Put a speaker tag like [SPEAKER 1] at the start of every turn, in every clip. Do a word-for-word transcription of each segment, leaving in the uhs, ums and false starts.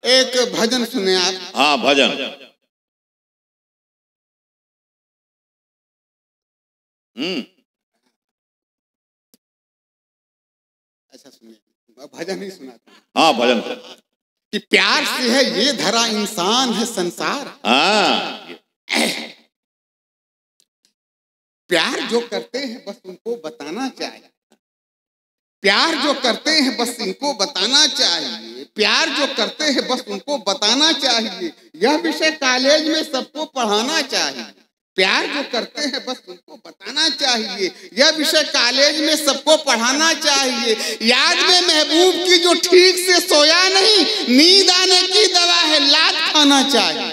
[SPEAKER 1] एक भजन सुने आप।
[SPEAKER 2] हाँ भजन। हम्म
[SPEAKER 1] अच्छा सुनिए, भजन ही सुनाता हूँ।
[SPEAKER 2] हाँ भजन।
[SPEAKER 1] कि प्यार से है ये धरा, इंसान है संसार।
[SPEAKER 2] हाँ
[SPEAKER 1] प्यार जो करते हैं बस उनको बताना चाहिए, प्यार जो करते हैं बस इनको बताना चाहिए, प्यार जो करते हैं बस उनको बताना चाहिए। यह विषय कॉलेज में सबको पढ़ाना चाहिए, प्यार जो करते हैं बस उनको बताना चाहिए। यह विषय कॉलेज में सबको पढ़ाना चाहिए। याद में महबूब की जो ठीक से सोया नहीं, नींद आने की दवा है, लात खाना चाहिए।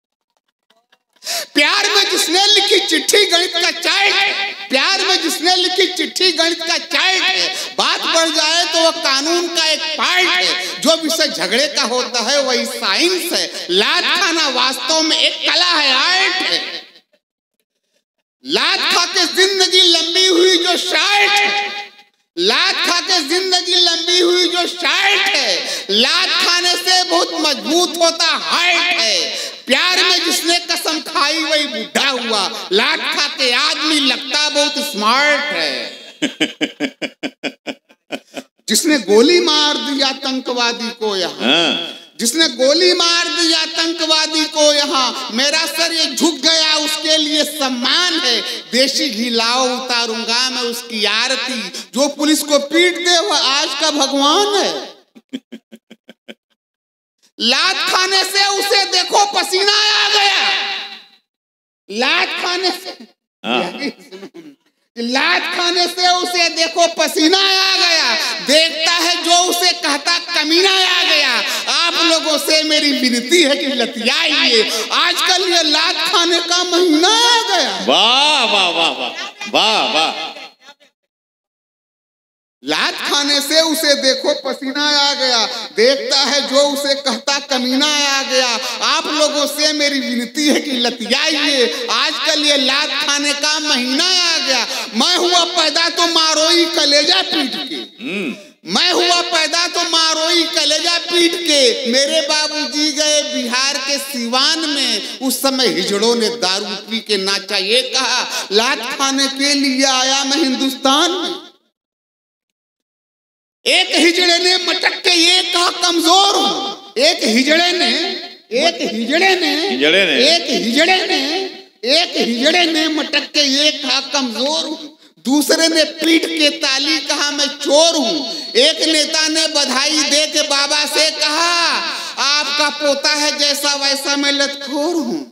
[SPEAKER 1] प्यार में जिसने लिखी चिट्ठी गणित का चार्ट है, प्यार में जिसने लिखी चिट्ठी गणित का चार्ट है। बात बढ़ जाए तो वह कानून का एक पार्ट है। जो विषय झगड़े का होता है वही साइंस है। लात खाना वास्तव में एक कला है, आर्ट है। लात खा के जिंदगी लंबी हुई जो शार्ट है, लात खा के जिंदगी लंबी हुई जो शार्ट है। लात खाने से बहुत मजबूत होता हार्ट है। प्यार में जिसने कसम खाई वही बुढ़ा हुआ, लात खा के आदमी लगता बहुत स्मार्ट है। जिसने गोली मार दिया आतंकवादी को यहाँ, जिसने गोली मार दिया आतंकवादी को यहाँ, मेरा सर ये झुक गया उसके लिए सम्मान है। देशी घी लाओ उतारूंगा मैं उसकी आरती, जो पुलिस को पीट दे वह आज का भगवान है। लात खाने से उसे देखो पसीना आ गया, लात खाने से लात खाने से उसे देखो पसीना आ गया। देखता है जो उसे कहता कमीना आ गया। आप लोगों से मेरी विनती है कि लतियाइए, आजकल ये लात खाने का महीना आ गया।
[SPEAKER 2] वाह वाह वाह वाह वाह वाह।
[SPEAKER 1] लात खाने से उसे देखो पसीना आ गया। देखता है जो उसे कहता कमीना आ गया। आप लोगों से मेरी विनती है कि लतियाइए, आजकल ये लात खाने का महीना आ गया। मैं हुआ पैदा तो मारोई कलेजा पीट के, मैं हुआ पैदा तो मारोई कलेजा पीट के। मेरे बाबूजी गए बिहार के सिवान में, उस समय हिजड़ों ने दारू पी के नाचा। ये कहा लात खाने के लिए आया मैं हिंदुस्तान में। एक हिजड़े ने मटक के ये कहा कमजोर हूं। एक हिजड़े ने एक हिजड़े ने
[SPEAKER 2] हिजड़े ने
[SPEAKER 1] एक हिजड़े ने एक हिजड़े ने मटक के ये कहा कमजोर हूं। दूसरे ने पीट के ताली कहा मैं चोर हूं। एक नेता ने बधाई दे के बाबा से कहा आपका पोता है जैसा वैसा मैं लतखोर हूं।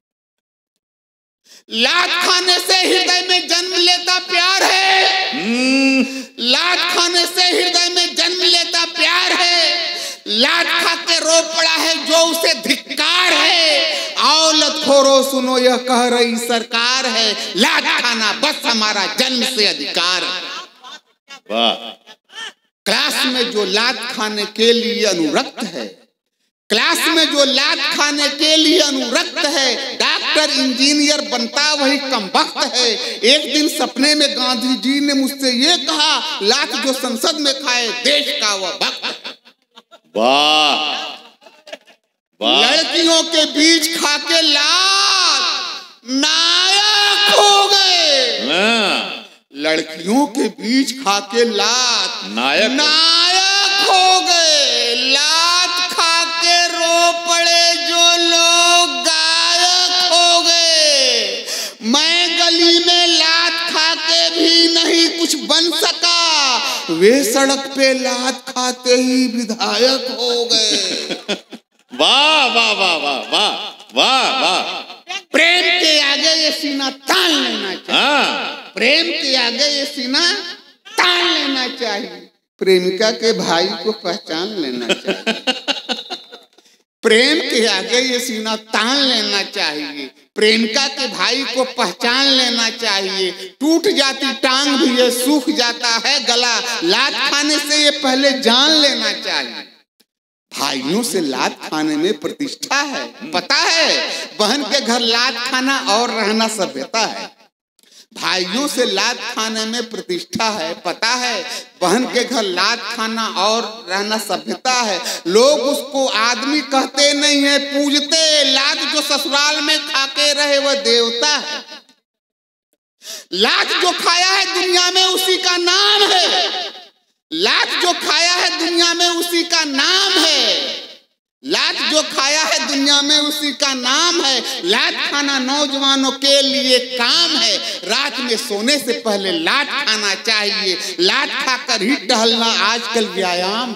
[SPEAKER 1] लात खाने से हृदय में जन्म लेता प्यार है, लात खाने से हृदय में जन्म लेता प्यार है। लात खा के रो पड़ा है जो उसे धिक्कार है। आओ लतखोरो सुनो यह कह रही सरकार है, लात खाना बस हमारा जन्म से अधिकार है।
[SPEAKER 2] वाह।
[SPEAKER 1] क्लास में जो लात खाने के लिए अनुरक्त है, क्लास में जो लात खाने के लिए अनुरक्त है, डॉक्टर इंजीनियर बनता वही कमबख्त है। एक दिन सपने में गांधी जी ने मुझसे ये कहा लात जो संसद में खाए देश का वह भक्त है।
[SPEAKER 2] वाह वाह।
[SPEAKER 1] लड़कियों के बीच खा के लात नायक हो गए, लड़कियों के बीच खा के लात
[SPEAKER 2] नायक
[SPEAKER 1] नायक हो गए। लात खा के रो पड़े जो लोग गायक हो गए। मैं गली में लात खा के भी नहीं कुछ बन सका, वे सड़क पे लात खाते ही विधायक हो गए।
[SPEAKER 2] वाह वाह वाह वाह वाह वाह वाह।
[SPEAKER 1] प्रेम के आगे ये सीना तान लेना चाहिए,
[SPEAKER 2] हाँ।
[SPEAKER 1] प्रेम के आगे ये सीना तान लेना चाहिए। प्रेमिका के भाई को पहचान लेना चाहिए, प्रेम के आगे ये सीना तान लेना चाहिए। प्रेमिका के भाई को पहचान लेना चाहिए। टूट जाती टांग भी ये सूख जाता है गला, लात खाने से ये पहले जान लेना चाहिए। भाइयों से लात खाने में प्रतिष्ठा है, पता है बहन के घर लात खाना और रहना सभ्यता है। भाइयों से लात खाने में प्रतिष्ठा है, पता है। बहन के घर लात खाना और रहना सभ्यता है। लोग उसको आदमी कहते नहीं है, पूजते। लात जो ससुराल में खाके रहे वह देवता है। लात जो खाया है दुनिया में उसी का नाम है। लात जो खाया है दुनिया में उसी का नाम है। लात जो खाया है दुनिया में उसी का नाम है। लात खाना नौजवानों के लिए काम है। रात में सोने से पहले लात खाना चाहिए। लात खाकर ही टहलना आजकल व्यायाम।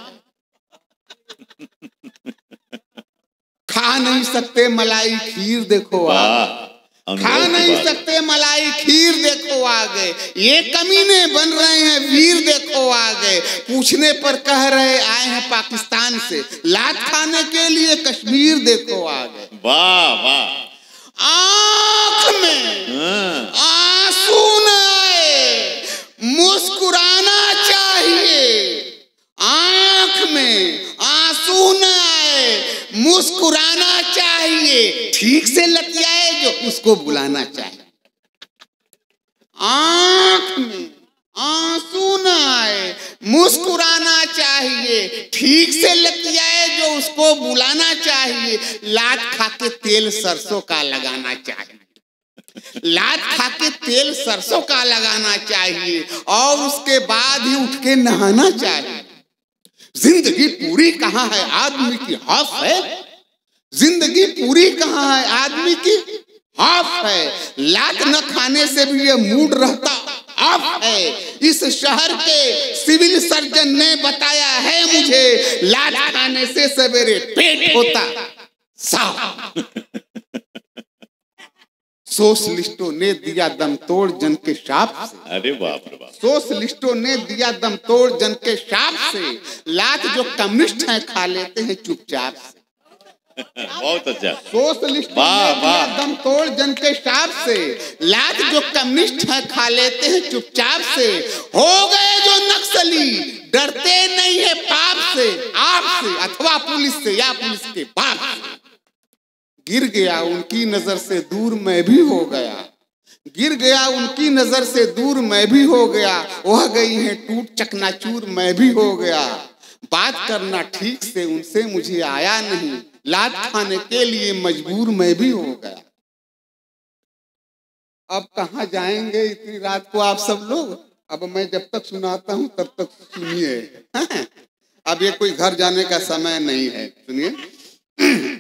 [SPEAKER 1] खा नहीं सकते मलाई खीर, देखो आप। खा नहीं सकते मलाई खीर, देखो आ गए। ये कमीने बन रहे हैं वीर, देखो आ गए। पूछने पर कह रहे आए हैं पाकिस्तान से। लात खाने के लिए कश्मीर, देखो आ गए।
[SPEAKER 2] वाह वाह।
[SPEAKER 1] आंख में आंसू न आए, मुस्कुराना चाहिए। आंख में आंसू न आए, मुस्कुराना चाहिए। ठीक से लतियाए जो उसको बुलाना चाहिए। आंख में आंसू न आए, मुस्कुराना चाहिए। ठीक से लतियाए जो उसको बुलाना चाहिए। लात खा के तेल सरसों का लगाना चाहिए। लात खा के तेल सरसों का लगाना चाहिए और उसके बाद ही उठ के नहाना चाहिए। जिंदगी पूरी कहाँ है आदमी की हाफ है। जिंदगी पूरी कहाँ है आदमी की हाफ है। लात न खाने से भी ये मूड रहता ऑफ है। इस शहर के सिविल सर्जन ने बताया है मुझे, लात खाने से सवेरे पेट होता साफ। सोशलिस्टों ने दिया दम तोड़ जन के शाप से।
[SPEAKER 2] अरे बाप रे बाप।
[SPEAKER 1] सोशलिस्टों ने दिया दम तोड़ जन के शाप से। लात जो कम्युनिस्ट हैं खा लेते हैं चुपचाप से।
[SPEAKER 2] बहुत अच्छा।
[SPEAKER 1] सोशलिस्टों ने दिया दम तोड़ जन के शाप से। लात जो कम्युनिस्ट हैं खा लेते हैं चुपचाप से। हो गए जो नक्सली डरते नहीं है पाप से, आप से अथवा पुलिस से या पुलिस के बाप से। गिर गया उनकी नजर से दूर मैं भी हो गया। गिर गया उनकी नजर से दूर मैं भी हो गया। वह गई है टूट चकनाचूर मैं भी हो गया। बात करना ठीक से उनसे मुझे आया नहीं। लात खाने के लिए मजबूर मैं भी हो गया। अब कहाँ जाएंगे इतनी रात को आप सब लोग। अब मैं जब तक सुनाता हूँ तब तक सुनिए। अब ये कोई घर जाने का समय नहीं है। सुनिए।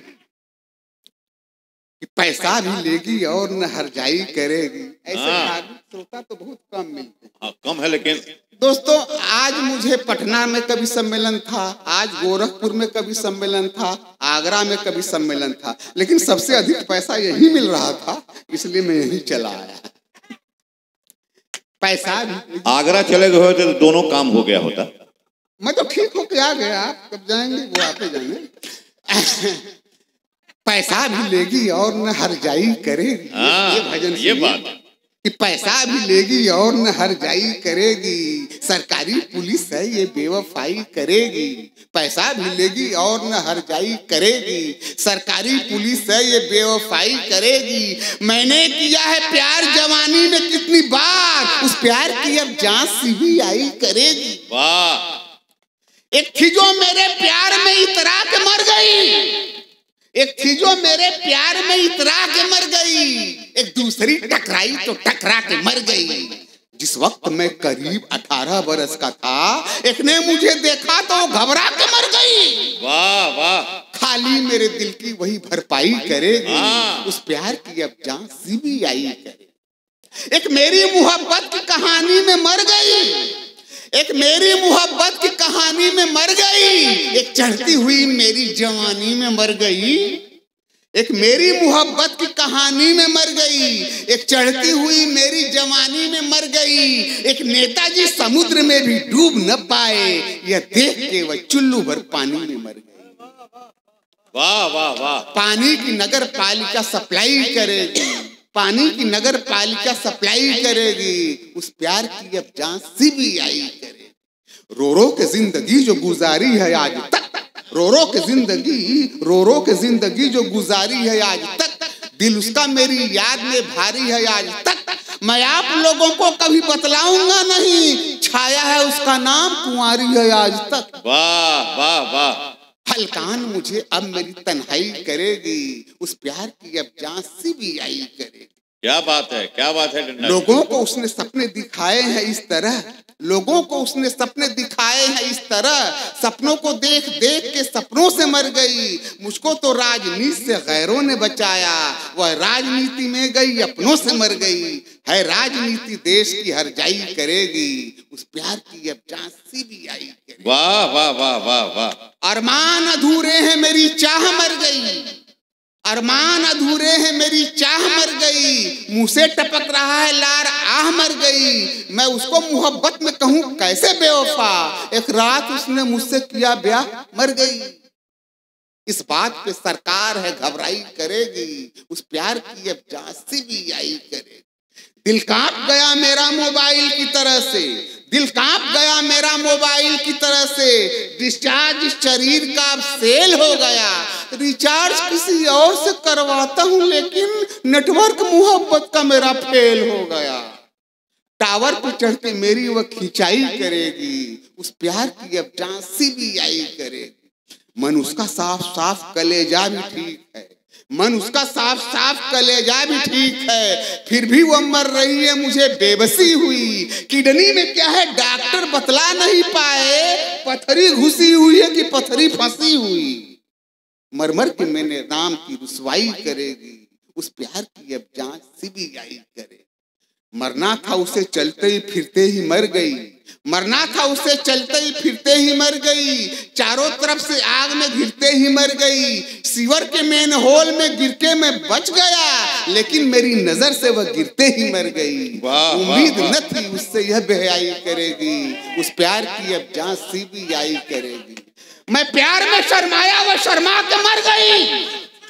[SPEAKER 1] पैसा भी लेगी और न हरजाई करेगी। ऐसे धार्मिक श्रोता तो बहुत कम मिलते हैं।
[SPEAKER 2] कम है लेकिन
[SPEAKER 1] दोस्तों, आज मुझे पटना में कभी सम्मेलन था, आज गोरखपुर में कभी सम्मेलन था, आगरा में कभी सम्मेलन था, लेकिन सबसे अधिक पैसा यही मिल रहा था, इसलिए मैं यही चला आया। पैसा भी
[SPEAKER 2] आगरा चले गए होते तो दोनों काम हो गया होता।
[SPEAKER 1] मैं तो ठीक होके आ गया। आप कब जाएंगे वो आपे जाएंगे। पैसा भी लेगी और न हरजाई करेगी। ये भजन
[SPEAKER 2] ये बात
[SPEAKER 1] कि पैसा भी लेगी और न हरजाई करेगी। सरकारी पुलिस है ये बेवफाई करेगी। पैसा भी लेगी और न हरजाई करेगी। सरकारी पुलिस है ये बेवफाई करेगी। मैंने किया है प्यार जवानी में कितनी बार, उस प्यार की अब जांच सीबीआई करेगी।
[SPEAKER 2] वाह।
[SPEAKER 1] एक थी जो मेरे प्यार में इतरा के मर गई। एक थी जो मेरे प्यार में इतरा के मर गई। एक दूसरी टकराई तो टकरा के मर गई। जिस वक्त मैं करीब अठारह बरस का था, एक ने मुझे देखा तो घबरा के मर गई।
[SPEAKER 2] वाह वाह।
[SPEAKER 1] खाली मेरे दिल की वही भरपाई करेगी। उस प्यार की अब जांच सीबीआई करे। एक मेरी मोहब्बत की कहानी में मर गई। एक मेरी मोहब्बत की कहानी में मर गई। एक चढ़ती हुई मेरी जवानी में मर गई। एक मेरी मोहब्बत की कहानी में मर गई। एक चढ़ती हुई मेरी जवानी में मर गई। एक नेताजी समुद्र में भी डूब न पाए, यह देख के वह चुल्लू भर पानी में मर गई।
[SPEAKER 2] वाह वाह वाह।
[SPEAKER 1] पानी की नगर पालिका सप्लाई करेगी। पानी की नगर पालिका सप्लाई करेगी। उस प्यार की अब जांच सीबीआई करे। रो रो के जिंदगी जो गुजारी है आज तक, रो रो के जिंदगी रो रो के जिंदगी जो गुजारी है आज तक, दिल उसका मेरी याद में भारी है आज तक। मैं आप लोगों को कभी बतलाऊंगा नहीं, छाया है उसका नाम, कुंवारी है आज तक।
[SPEAKER 2] वाह वाह वाह।
[SPEAKER 1] हलकान मुझे अब मेरी तन्हाई करेगी, उस प्यार की अब झांसी भी आई करेगी।
[SPEAKER 2] क्या बात है, क्या बात है डंडा।
[SPEAKER 1] लोगों को उसने सपने दिखाए हैं इस तरह, लोगों को उसने सपने दिखाए हैं इस तरह, सपनों को देख देख के सपनों से मर गई। मुझको तो राजनीति से गैरों ने बचाया, वह राजनीति में गई अपनों से मर गई। है राजनीति देश की हरजाई करेगी, उस प्यार की अब झांसी भी आई करेगी।
[SPEAKER 2] वाह वाह वाह वाह वाह।
[SPEAKER 1] अरमान अधूरे हैं मेरी चाह मर गई, अरमान अधूरे हैं मेरी चाह मर गई। मुंह से टपक रहा है लार आह मर गई। मैं उसको मोहब्बत में कहूं कैसे बेवफा, एक रात उसने मुझसे किया ब्याह मर गई। इस बात पे सरकार है घबराई करेगी, उस प्यार की अब झांसी भी आई करेगी। दिल कांप गया मेरा मोबाइल की तरह से, दिल कांप गया मेरा मोबाइल की तरह से। डिस्चार्ज शरीर का अब सेल हो गया, रिचार्ज किसी और से करवाता हूं लेकिन नेटवर्क मोहब्बत का मेरा फेल हो गया। टावर पे चढ़ के मेरी वह खिंचाई करेगी, उस प्यार की अब झांसी भी आई करेगी। मन उसका साफ साफ कलेजा भी ठीक है, मन उसका साफ साफ कलेजा भी ठीक है, फिर भी वो मर रही है मुझे बेबसी हुई। किडनी में क्या है डॉक्टर बतला नहीं पाए, पथरी घुसी हुई है कि पथरी फंसी हुई। मर मर के मैंने राम की रुसवाई करेगी, उस प्यार की अब झांसी भी आई करेगी। मरना था उसे चलते ही फिरते ही मर गई, मरना था उसे चलते ही फिरते ही मर गई। चारों तरफ से आग में घिरते ही मर गई। सीवर के मेन होल में गिर के मैं बच गया, लेकिन मेरी नजर से वह गिरते ही मर गई। उम्मीद न थी उससे यह बेहयाई करेगी, उस प्यार की अब झांसी भी आई करेगी। मैं प्यार में शर्माया वह शर्मा के मर गई,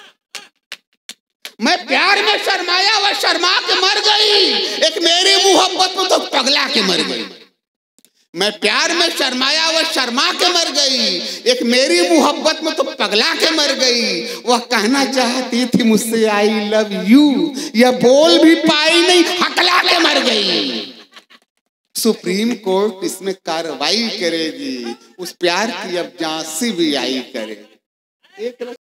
[SPEAKER 1] मैं प्यार में शर्माया वह शर्मा के मर गई। एक मेरी मोहब्बत में तो पगला के मर गई। मैं प्यार में शर्माया वह शर्मा के मर गई, एक मेरी मोहब्बत में तो पगला के मर गई। वह कहना चाहती थी मुझसे आई लव यू, यह बोल भी पाई नहीं, हकला के मर गई। सुप्रीम कोर्ट इसमें कार्रवाई करेगी, उस प्यार की अब झांसी भी आई करेगी। एक